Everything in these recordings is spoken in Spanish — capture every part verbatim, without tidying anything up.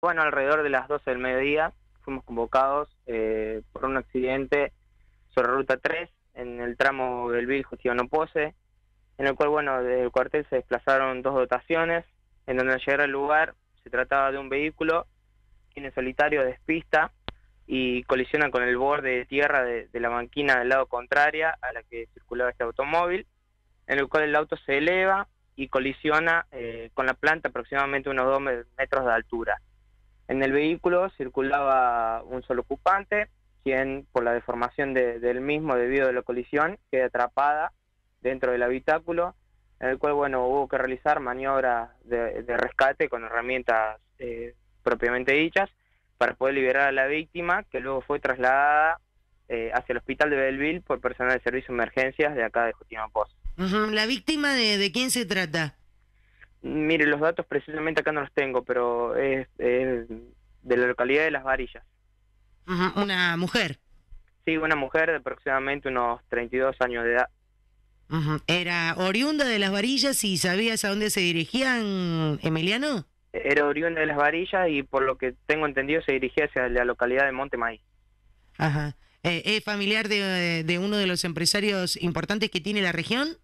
bueno, alrededor de las doce del mediodía fuimos convocados eh, por un accidente sobre Ruta tres en el tramo Belville-Justiniano Pose, en el cual, bueno, del cuartel se desplazaron dos dotaciones, en donde al llegar al lugar se trataba de un vehículo que en solitario despista y colisiona con el borde de tierra de, de la banquina del lado contraria a la que circulaba este automóvil, en el cual el auto se eleva y colisiona eh, con la planta aproximadamente unos dos metros de altura. En el vehículo circulaba un solo ocupante, quien por la deformación de, del mismo debido a la colisión queda atrapada dentro del habitáculo, en el cual, bueno, hubo que realizar maniobras de, de rescate con herramientas eh, propiamente dichas para poder liberar a la víctima, que luego fue trasladada eh, hacia el hospital de Belleville por personal de servicio de emergencias de acá de Justiniano Pose. Uh-huh. ¿La víctima de, de quién se trata? Mire, los datos precisamente acá no los tengo, pero es, es de la localidad de Las Varillas. Uh-huh. ¿Una mujer? Sí, una mujer de aproximadamente unos treinta y dos años de edad. Uh-huh. ¿Era oriunda de Las Varillas y sabías a dónde se dirigían, Emiliano? Era oriunda de Las Varillas y por lo que tengo entendido se dirigía hacia la localidad de Monte Maíz. Ajá. Eh, ¿Es familiar de, de uno de los empresarios importantes que tiene la región?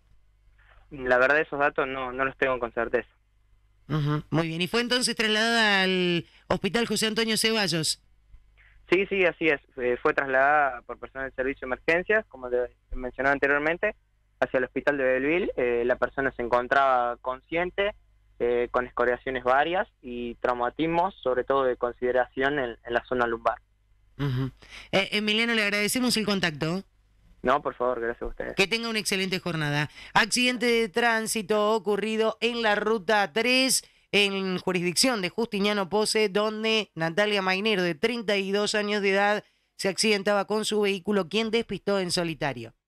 La verdad esos datos no, no los tengo con certeza. Uh-huh. Muy bien. ¿Y fue entonces trasladada al Hospital José Antonio Ceballos? Sí, sí, así es. Eh, fue trasladada por personal de servicio de emergencias, como te mencioné anteriormente, hacia el hospital de Belleville. Eh, la persona se encontraba consciente, eh, con escoriaciones varias y traumatismos, sobre todo de consideración en, en la zona lumbar. Uh-huh. eh, Emiliano, le agradecemos el contacto. No, por favor, gracias a ustedes. Que tenga una excelente jornada. Accidente de tránsito ocurrido en la Ruta tres, en jurisdicción de Justiniano Pose, donde Natalia Mainero, de treinta y dos años de edad, se accidentaba con su vehículo, quien despistó en solitario.